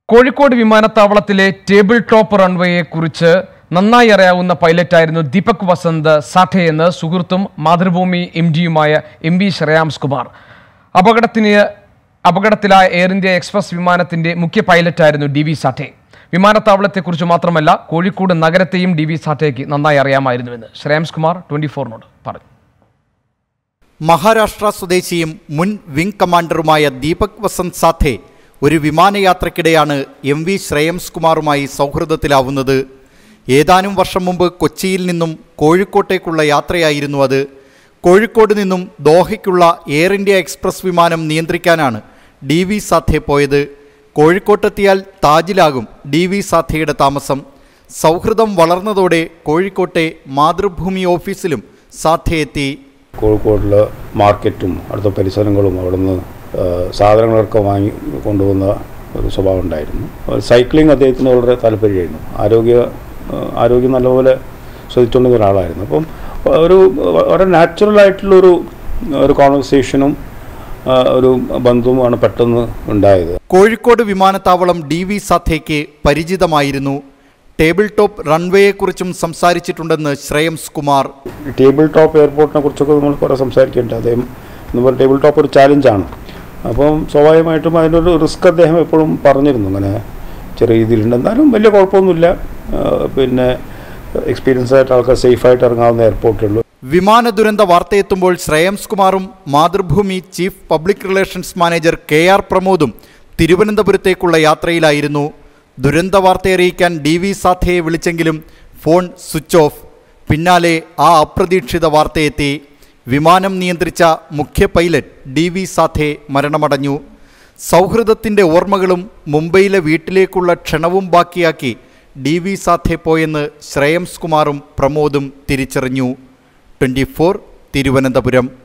കോഴിക്കോട് വിമാനത്താവളത്തിലെ table top റൺവേയെക്കുറിച്ച് നന്നായി അറിയാവുന്ന പൈലറ്റായിരുന്നു ദീപക് വസന്ത് സാഠെ എന്ന് സുഹൃത്തും മാതൃഭൂമി എംഡിയുമായ എം.വി. ശ്രേയാംസ് കുമാർ. അപകടത്തിലായ എയർ ഇന്ത്യ എക്സ്പ്രസ് വിമാനത്തിന്റെ മുഖ്യ പൈലറ്റായിരുന്നു ഡി.വി. സാഠെ. വിമാനത്താവളത്തെക്കുറിച്ച് മാത്രമല്ല കോഴിക്കോട് നഗരത്തെയും ഡി.വി. സാഠെയ്ക്ക് നന്നായി അറിയാമായിരുന്നുവെന്ന് ശ്രേയാംസ് കുമാർ 24നോട് പറഞ്ഞു. മഹാരാഷ്ട്ര സ്വദേശിയും മുൻ വിംഗ് കമാൻഡറുമായ ദീപക് വസന്ത് സാഠെ ഒരു വിമാനയാത്രയ്ക്കിടെയാണ് എം.വി. ശ്രേയാംസ് കുമാറുമായി സൗഹൃദത്തിലാവുന്നത്. ഏതാനും വർഷം മുമ്പ് കൊച്ചിയിൽ നിന്നും കോഴിക്കോട്ടേക്കുള്ള യാത്രയായിരുന്നു അത്. കോഴിക്കോട് നിന്നും ദോഹയ്ക്കുള്ള എയർ ഇന്ത്യ എക്സ്പ്രസ് വിമാനം നിയന്ത്രിക്കാനാണ് ഡി.വി. സാഠെ പോയത്. കോഴിക്കോട്ടെത്തിയാൽ താജിലാകും ഡി.വി. സാഠെയുടെ താമസം. സൗഹൃദം വളർന്നതോടെ കോഴിക്കോട്ടെ മാതൃഭൂമി ഓഫീസിലും സാഠെ എത്തി. കോഴിക്കോട്ടിലെ മാർക്കറ്റും അടുത്ത പരിസരങ്ങളും അവിടുന്ന് സാധനങ്ങളൊക്കെ വാങ്ങി കൊണ്ടുപോകുന്ന ഒരു സ്വഭാവം ഉണ്ടായിരുന്നു. സൈക്ലിംഗ് അദ്ദേഹത്തിന് വളരെ താല്പര്യമായിരുന്നു. ആരോഗ്യം നല്ലപോലെ ശ്രദ്ധിച്ചുകൊണ്ടിരുന്ന ഒരാളായിരുന്നു. അപ്പം വളരെ നാച്ചുറലായിട്ടുള്ളൊരു കോൺവെർസേഷനും ഒരു ബന്ധവുമാണ് പെട്ടെന്ന് ഉണ്ടായത്. കോഴിക്കോട് വിമാനത്താവളം ഡി.വി. സാഠെയ്ക്ക് പരിചിതമായിരുന്നു. ടേബിൾ ടോപ്പ് റൺവേയെക്കുറിച്ചും സംസാരിച്ചിട്ടുണ്ടെന്ന് ശ്രേയാംസ് കുമാർ. ടേബിൾ ടോപ്പ് എയർപോർട്ടിനെ കുറിച്ചൊക്കെ നമ്മൾ കുറേ സംസാരിക്കുന്നുണ്ട്. അദ്ദേഹം എന്ന് ടേബിൾ ടോപ്പ് ഒരു ചാലഞ്ചാണ്. അപ്പം സ്വാഭാവികമായിട്ടും അതിനൊരു റിസ്ക് അദ്ദേഹം എപ്പോഴും പറഞ്ഞിരുന്നു. അങ്ങനെ ചെറിയ രീതിയിലുണ്ട്, എന്നാലും വലിയ കുഴപ്പമൊന്നുമില്ല. പിന്നെ എക്സ്പീരിയൻസ് ആയിട്ട് ആൾക്കാർ സേഫായിട്ട് ഇറങ്ങാവുന്ന എയർപോർട്ടുള്ളൂ. വിമാന ദുരന്ത വാർത്തയെത്തുമ്പോൾ ശ്രേയാംസ് കുമാറും Mathrubhumi chief public relations manager KR. പ്രമോദും തിരുവനന്തപുരത്തേക്കുള്ള യാത്രയിലായിരുന്നു. ദുരന്ത വാർത്തയറിയിക്കാൻ ഡി.വി. സാഠെയെ വിളിച്ചെങ്കിലും ഫോൺ സ്വിച്ച് ഓഫ്. പിന്നാലെ ആ അപ്രതീക്ഷിത വാർത്തയെത്തി. വിമാനം നിയന്ത്രിച്ച മുഖ്യ പൈലറ്റ് ഡി.വി. സാഠെ മരണമടഞ്ഞു. സൗഹൃദത്തിൻ്റെ ഓർമ്മകളും മുംബൈയിലെ വീട്ടിലേക്കുള്ള ക്ഷണവും ബാക്കിയാക്കി ഡി.വി. സാഠെ പോയെന്ന് ശ്രേയാംസ് കുമാറും പ്രമോദും തിരിച്ചറിഞ്ഞു. 24 തിരുവനന്തപുരം.